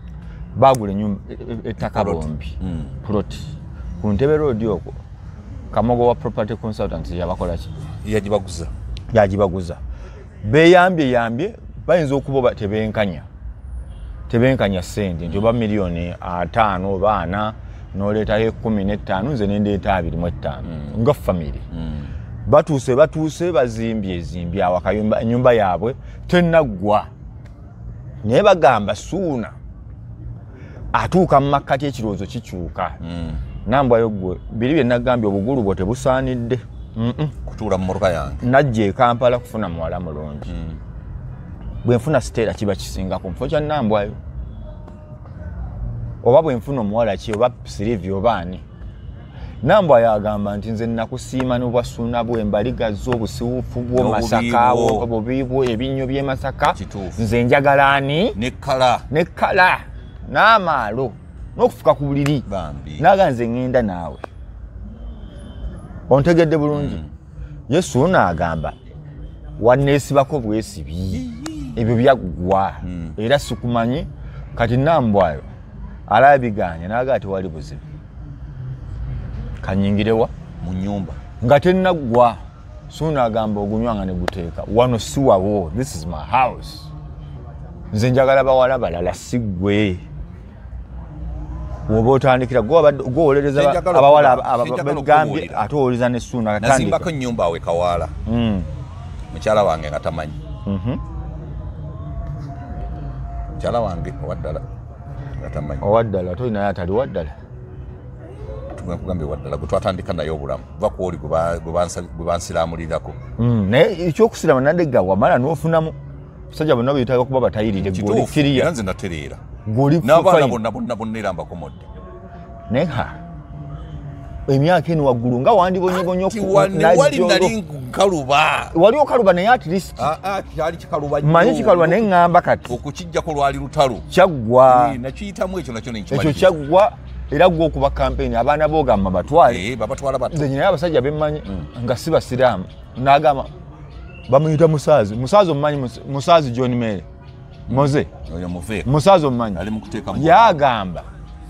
bagula ennyumba ettaka bombi ploti ku Ntebe road okwo Kamogo wa property consultants yabakola ki yagibaguza yagibaguza beyambye yambye bayinza okuba tebenkanya tebenkanya sente nti oba miliyoni ataano baana n'oleetayo kumi n'ettaano nze nendeeta abiri mu ettaano mm. nga family mm. batuuse batuuse bazimbye ezimbye awakayumba ennyumba yaabwe tennaggwa naye bagamba suuna atuuka mu makkati ekirowoozo kikyuka mm. nambwayo gwe biri bye nagambye obugulu bwo tebusaanidde mm -mm. kutuula mu mmotoka yange najja e Kampala kufuna muwala mulungi mm. bwe nfuna siteera kiba kisinga ku mufo kya nambwayo oba bwe nfuna omuwala ki oba Sylvia oba ani nambwayo agamba nti nze nakusiima n'obwasuuna bw'embaliga z'obusiwufu bw'omasaka obubiibwo ebinnyo by'e Masaka nze njagala ani ne kkala ne kkala n'amaalo n'okufuka ku buliri naga nze ŋŋenda naawe ontegedde bulungi mm. Yesu n'agamba wanneesibako bwesibi ebyo byaggwa mm. era sikumanyi kati nambwayo alabiganya naga ati wali buzibu kanyingirewa mu nyumba nga tennaggwa Suuna agamba ogunywanga ne guteeka wano si wawo this is my house nze njagala bawala balala siggwe woba otandikira gwowolereza abawala abagambye ate owoleza ne Suuna nazimbako ennyumba awe Kawaala mm. mukyala wange nga tamanyi mm -hmm. mukyala wange owaddala nga tamanyi owaddala tolinayo atali waddala tugambye waddala gwe twatandika naye obulamu kuva ku oli gwe bansiraamulirako naye ekyokusirama nadegga wamala n'ofunamu basajja bonna beetaaga kuba batayirire goli kiriya era nze natereera n'abaana bonna bonna bonna era mbakomodde naye ha emyaka eno waggulu nga wandibonyebonye wali nali nkaluba wali okaluba naye at least kyali kikaluba manyi kikaluba naye ŋŋamba kati okukijjako lwali lutalo kyaggwa nakiyitamu ekyo nakyo ekyo kyaggwa era gwe okuba kampeni abaana boogamba batwale nze nyinaye abasajja bemmanyi nga si basiraamu n'agamba bamuyita musaazi musaazi omumanyi musaazi John Mere moze musaazi omumanyi yagamba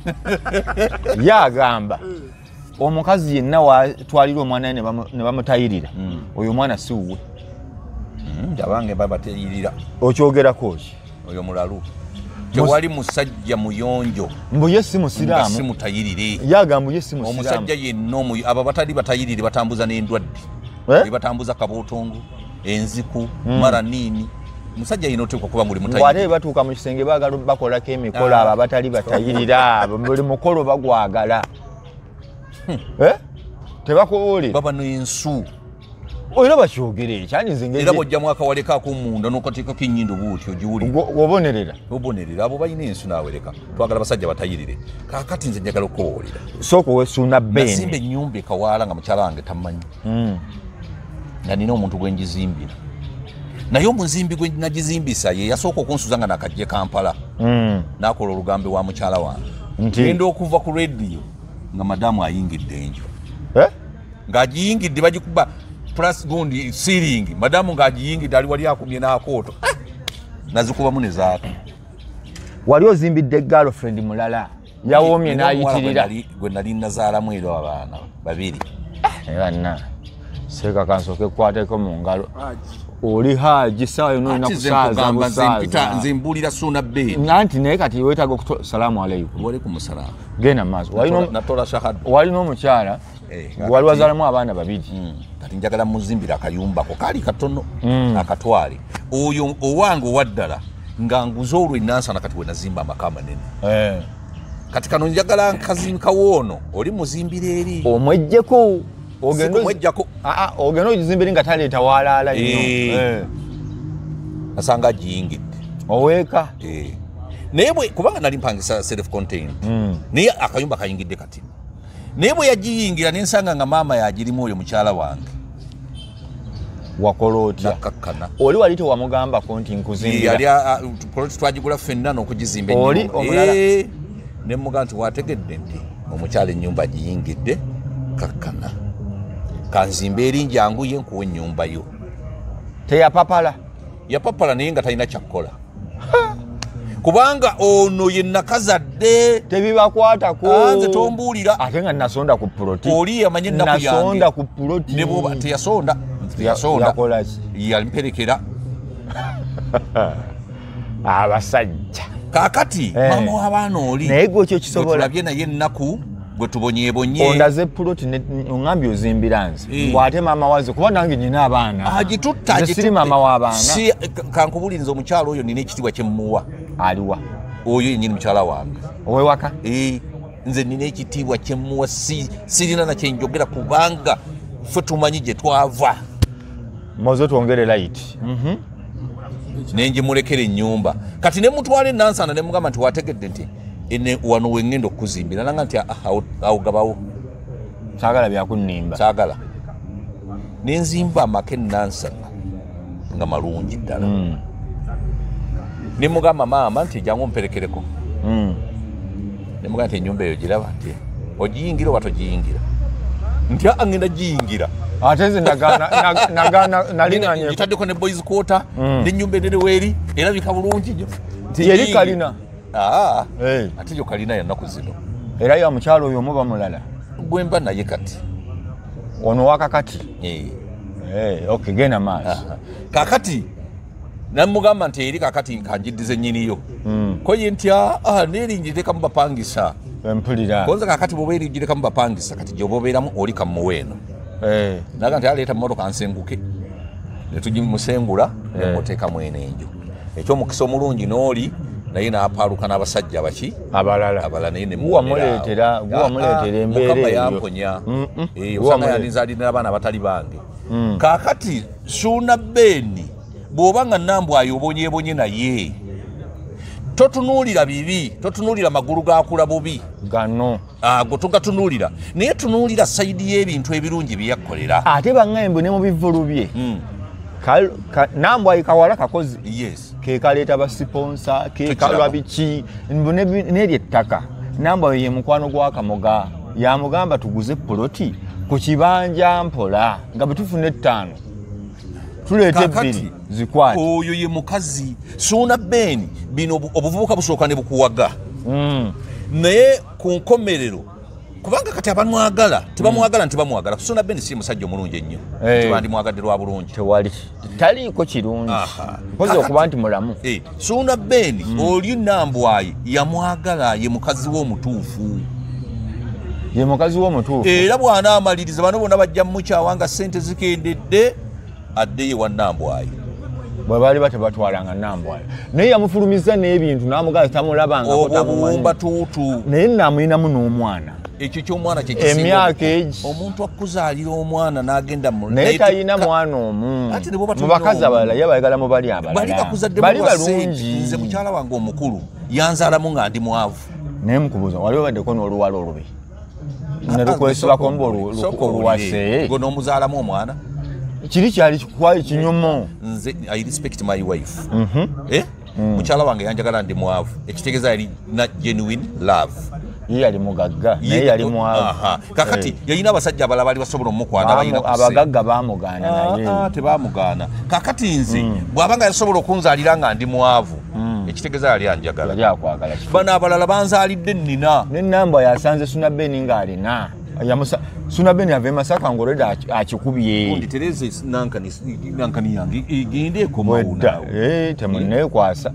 yagamba omukazi yenna watwalira omwana ne bamutayirira oyo omwana si wuwe abange babatayirira okyogerako ki oyo mulalu tewali musajja muyonjo mbu ye si musiraamu si mutayirire yagamba ye si musiraamu omusajja yenna abo batali batayirire batambuza n'endwadde eh? batambuza kabootongo enziku mm. mara nini musajja yino oteekwa kuba muli mutayirire wate batuuka mu kisenge baagala bakolako emikolo abo abatali batayirira buli mukolo bagwagala eh tebakoole baba n'ensu era bakyogere ekyani nze era bw'ojjamu akawaleka ak'omunda n'okateekako ennyindo bw'otyo giwuli obonerera obonerera abo balina ensu naawereka twagala basajja batayirire kaakati nze njagala okuwoolera sooka wesuuna bbeeni nasimba ennyumba e Kawaala nga mukyala wange tamanyi nga nina omuntu gwe ngizimbira naye omuzimbi gwe nagizimbisa ye yasooka okunsuza nga nakajje Kampala n'akola olugambe wa mukyala wange genda okuva ku rediyo nga madamu ayingidde enju ng'agiyingidde bagikuba plus gundi ceiling madamu ng'agiyingidde ali wali akumye n'akooto nazikubamu ne zaaka wali ozimbidde girlfriend mulala yawoomye n'ayitirira gwe nali nazaalamu ero abaana babiri banna seeka kansooke kukwateko mu ngalo oli Haji sawa yonna olina kusaaza busaaza nze mbuulira Suuna Bbeeni nanti naye kati weetaaga okuto salaamu aleikum waalaikum salaam genda maaso natola shahada wali n'omukyala wali wazaalamu abaana babiri kati njagala muzimbira akayumbako kaali katono akatwale oyo owange owaddala nga nguze olwo ennansana kati we nazimba amaka manene kati kano njagala nkazimkawoono oli muzimbira eri omwejjeko ogendomwejjako ogenda ogizimbire nga taleeta waalaala nnyo asanga agiyingidde oweeka naye bwe kubanga nali mpangisa self contained naye akayumba kayingidde kati naye bwe yagiyingira nensanga nga maama yagirimu oyo mukyala wange wakola otya nakakkana oli wali tewamugambako nti nkuzimbira poloti twagigula ffenna n'okugizimba ennyumba ne muga nti wategedde nti omukyala ennyumba agiyingidde kakkana kanzimba eri njangu ye nkuwa ennyumba yo teyapapala yapapala naye nga talina kyakkola kubanga ono ye nakazadde tebibakwatako nze tombuulira ate nga nasonda ku ploti oli yamanye ennaku yange nasonda ku ploti ne bwoba teyasonda teyasonda yakola ki yalimperekera abasajja kaakati Eh. maama w'abaana oli naye gwe ekyo kisobola tulabye naye ennaku gwe tubonyeebonye ondaze ploti oŋambye ozimbira nze Eh. bw'ate maama waze kuba nange nyina abaana agitutta Nze siri maama w'abaana si kankubuliriza omukyalo oyo nina ekitiibwa kye mmuwa aliwa oyo yennyini mukyala wange owewaka Eh, nze nina ekitiibwa kye mmuwa si sirina na kyenjogera kubanga ffe tumanyi gye twava mozo twongere light nenjimulekera ennyumba kati ne mutwala enansana ne mugamba nti wategedde nti ene wano wengenda okuzimbira nanga nti "Ah, awo- awo gabawo saagala byakunnimba saagala nenzimba amaka enansana nga malungi ddala ne mugamba maama nti jangu mperekereko Mm. ne mugamba nti ennyumba eyo giraba nti ogiyingira oba togiyingira nti aa ngenda giyingira ate nze nagana nagana nalinganye gitaddeko ne boys quarter n'ennyumba enene weeri erabika bulungi nnyo nti yeri giyingira. kalina Aa, Eh. ate yo kalina yannaku zino era ya mukyalo oyo omuba mulala gwemba naye kati ono wakakati Eh. Eh, okay genda maaso Aha. kakati namugamba nti eri kakati kanjiddize nnyiniyo ko ye nti aa neringireka mubapangisa empulira konza kakati bwoba eringireka mubapangisa kati gyoba obeeramu oli kamuweeno Eh, naga nti aleeta mmotoka nsenguke netugimusengula nemuteekamu enenjo ekyomukisa omulungi n'oli naye n'apaaluka n'abasajja abaki abalala abala naye guwamuleetera guwamuleetera embeera mukama eyo yamponya Mm, mm. Eh, Guwa osanga mule- yanizaalira abaana abatali bange kaakati suuna beeni bw'oba nga nambwayo obonyebonye naye totunuulira bibi totunuulira magulu gakula bubi gano ago togatunuulira naye tunuulira sayidi y'ebintu ebirungi byeyakolera ate baŋŋembe ne mu bivulu bye Mm. Kal- ka- nambwayi kawala kakozi yes ke kaleeta basiponsa ke Tukiraba. kalwa biki mbu ne- n'eryo ettaka nambwayo ye mukwano gwa kamoga yamugamba tuguze poloti ku kibanja mpola nga bwe tufuna ettaano tuleeta Kaakati, ebbiri zikwate oyo ye mukazi suuna beeni bino obu- obuvubuka busooka ne bukuwaga Mm. naye ku nkomerero kubanga kati abamwagala tebamwagala nti bamwagala suuna beeni si musajja omulungi ennyo Eh. tebandimwagadde lwa bulungi tewali taliiko kirungi Aha. mpozi okuba nti mulamu Eh, suuna beeni oli nambwayi yamwagala ye mukazi w'omutuufu ye mukazi w'omutuufu era bw'anaamaliriza bano bonna bajja mumukyawa nga ssente zikendedde addeyo wa nambwayi bwe baali batebatwalanga nambwayo naye yamufulumiza n'ebintu n'amugamba tamulabangako obwo buwumba tamumanyi tuutu naye namulinamu n'omwana ekyo ky'omwana emyaka egi omuntu akuzaalira omwana n'agenda mu naye naye talina tuka- mwana omu Ate ne bw'oba mu tolina bakazi omu. abalala ye bayagala mu bali bali abalala bakuzadde bali balungi balungi nze mukyala wange omukulu yanzaalamu nga ndi mwavu naye mukubuuza wali obaddeko n'oluwala olubi nelukwesibako mba oluwase ngo n'omuzaalamu omwana kiri kyali kwali kinyomo nze I respect my wife eh mukyala wange yanjagala ndi mwavu ekitegeeza yali na genuine love ye yali mugagga naye yali mwavu Aha. kakati yalina abasajja abalala bali basobola omukwana balina Baamu- abagagga bamugaana naye tebamugaana kakati nze bw'abanga yasobola okunzaalira nga ndi mwavu ekitegeeza yali anjagala yali akwagala kifo bano abalala banzaalidde nnina nenamba yasanze sunabeni ng'alina yamusa sunabeni ava emasaka ng'olwedde aki- akikubye Undi tereze nankani nankani yange igende wedda komaunawe eh, temuneekwasa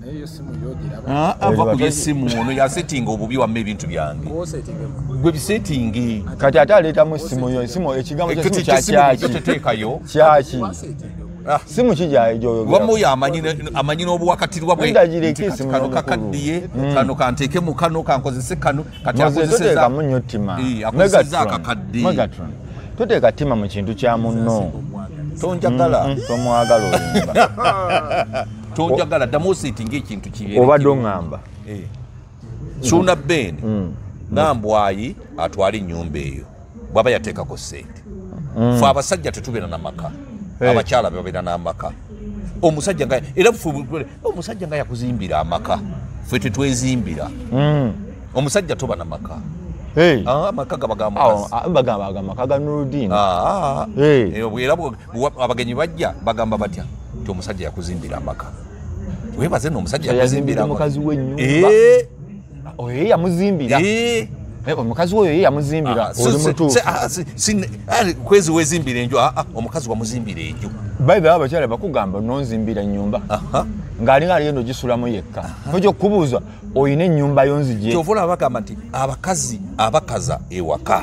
ava ku byessimu ono yasetinga obubi wamma ebintu byange gwe bisetingi kati ate aleetamu essimu yo essimu ekigambo kyesimu kyakyaki kyoteteekayo kyaki Ah. simu kijagyoyogera wamma oyo amanyi ne- amanyi n'obuwakatirwa bwe Wenda gireke nti kati esimu kano y'omukulu. kakaddiye kano kanteeke mu kano kankozese kano kati noze akozeseza toteekamu nnyo ttima Eh, akozeseza Megatron. akakadde. Megatron. toteeka ttima mu kintu kya munno tonjagala Mm, tomwagala olimba tonjagala ddamu oseetinga ekintu kibeere obadde kirungi. oŋŋamba Eh. suuna beeni nambwayi atwala ennyumba eyo bw'aba yateekako ssente fe abasajja tetubeera n'amaka abakyala babeera n'amaka omusajja nga era ffe- omusajja nga yakuzimbira amaka ffe tetwezimbira omusajja toba n'amaka Hey. Ah, amaka gaba ga Awo, mukazi ah, bagamba agamba kaga Nuruddin. Ah, Hey. eh, era bwe- bwe- abagenyi bajja bagamba batya nti omusajja yakuzimbira amaka webaze no musajja yazimbira mukazi w'ennyumba eh oyo yamuzimbira eh omukazi oyo yamuzimbira oli mutu kwezi wezimbira enju omukazi wamuzimbira enju bayibe abakyala bakugamba nonzimbira ennyumba ng'ali nga aliyo gisulamu yekka tojo okubuuza oyina ennyumba yonzije kyovula bagamba nti abakazi abakaza ewaka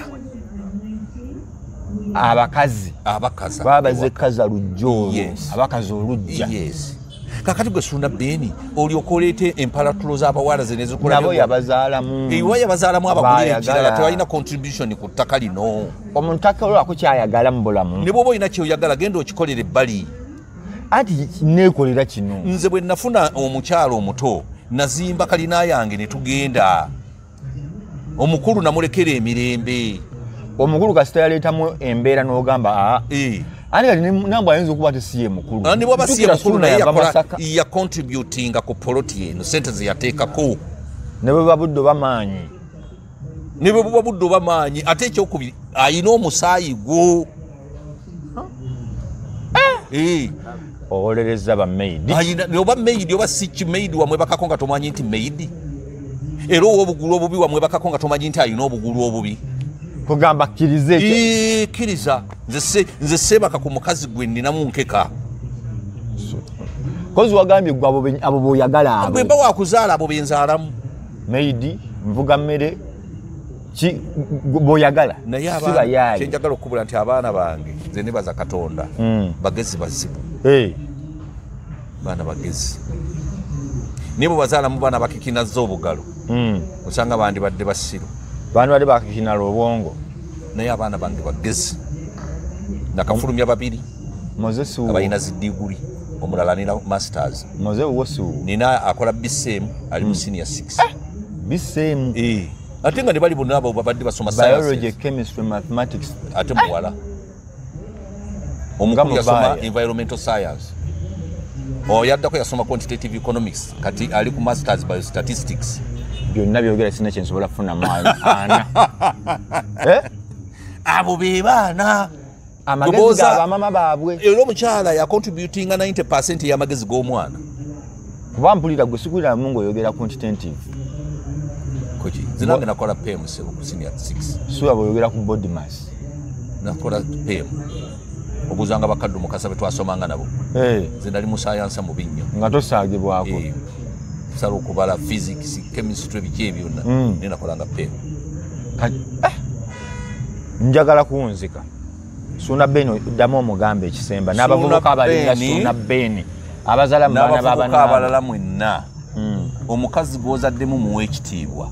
abakazi abakaza babaze kaza lujjo abakazi olujja yes kakati gwe Sunda Beni oli okolete empalatulo z'abawala zene zikola nabo yabazaalamu ewa yabazaalamu abagulira ekirala tebalina contribution ku ttaka lino omuntu akola ku kyayagala mu bulamu ne bwoba olina kyoyagala genda okikolera ebbali ati neekolera kino nze bwe nafuna omukyalo omuto nazimba kalina yange ne tugenda omukulu namulekera emirembe omukulu kasita yaleetamu embeera n'ogamba eh ani kati nambwe ayinza okuba tesiye mukulu ani bwaba siye mukulu naye yakola ya contributing ku poloti eno sente ze yateekako ne bwe babudde bamaanyi ne bwe babudde bamaanyi ate ekyokubiri ayina omusaayi gwo eh owolereza ba maid ayina ne oba maid oba siki maid wamwe bakako nga tomanyi nti maid era obugulu obubi wamwe bakako nga tomanyi nti ayina obugulu obubi kugamba kirize ee kiriza nze nze sebaka ku mukazi gwe nninamu nkeka kozi wagambye gwa abo boyagala abo gwe mba wakuzaala abo benzaalamu maidi mvuga mmere ki boyagala naye abaana kyenjagala okubula nti abaana bange nze nibaza Katonda bagezi bazibu ee baana bagezi nibo bazaalamu baana bakikinaza obugalo osanga bandi badde basiru bano bali bakikinala obwongo naye abaana bange bagezi nakafulumya babiri Moses abayina zidiguri omulala nina masters Moses wosu nina akola B C M ali mu senior six B C M eh ate nga ne bali bonna abo babadde basoma biology chemistry mathematics ate muwala omukulu yasoma environmental science oyaddako yasoma quantitative economics kati ali ku masters biostatistics byonna byogera sina kyensobola kufuna maani ana eh abo be baana amagezi ga mama baabwe era omukyala ya contributing ninety percent y'amagezi g'omwana kuba mpulira gwe sikulira mungu oyogera quantitative koji zinange nakola P M sebo ku senior six suwa boyogera ku body mass nakola P M obuzanga bakaddu mukasabe twasomanga nabo eh zinali mu science mu binnyo nga tosaagibwako eh salo kubala physics chemistry biki byonna mm. nina kolanga P M eh njagala kuunzika Sunda Beni damo omugambe ekisemba n'abavubuka abalinga Sunda Beni abazala mu bana baba n'abalala mwenna omukazi gwozaddemu muwe ekitiibwa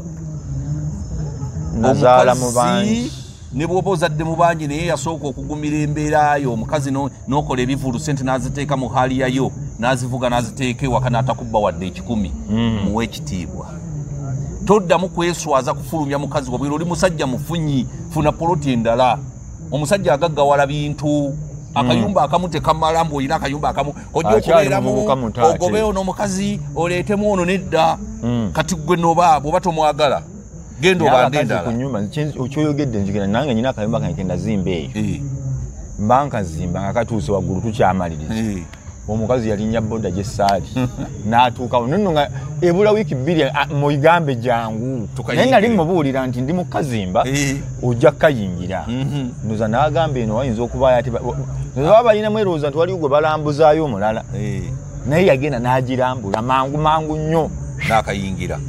nazala mu bangi ne bwoba ozadde mu bangi naye yasooka okugumira embeera yo omukazi n'okola ebivulu sente n'aziteeka mu hali yayo n'azivuga n'aziteeka ewaka n'atakubba wadde ekikumi muwe ekitiibwa toddamu kweswaza kufulumya mukazi wabwira oli musajja mufunyi funa poloti endala omusajja agaggawala bintu akayumba akamu tekamala mbu olina akayumba akamu ojja okubeeramu ogobeewo n'omukazi oleetemu ono nedda kati gwe noba bw'oba tomwagala genda obande endala okyoyogedde njigera nange nyina akayumba kange kendazimba eyo mba nkazimba nga katuuse waggulu tukyamaliriza omukazi yalinnya boda gyessaali n'atuukawo nonno nga ebula wiiki bbiri muigambe jangu naye nali mubuulira nti ndi mukazimba ojja kkayingira ndoza n'agamba eno wayinza okuba ati baba balinamu erowooza nti waliwo gwe balambuzaayo omulala naye yagenda n'agirambula mangu mangu nnyo n'akayingira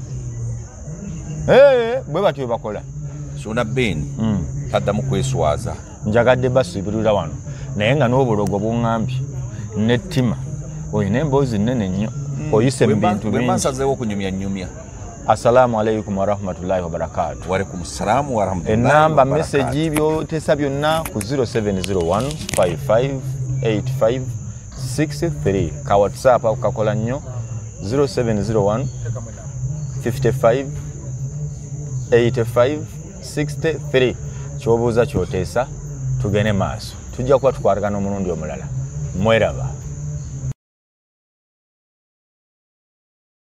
bwe batyo bakola Sunda Beni taddamu kweswaza njagadde basibirira wano naye nga n'obulogo buŋŋambye nettima oyina emboozi nnene nnyo oyise mu bintu bingi bwemansazeewo okunyumya nyumya assalamu alaikum warahmatullahi wabarakatuh waalaikum salamu warahmatullahi enamba meseji byotesa byonna ku zero seven zero one five five eight five six three ka whatsapp akukakola nnyo zero seven zero one fifty-five eighty-five sixty-three kyobuuza kyoteesa tugende maaso tujja kuba tukwatagana omulundi omulala mweraba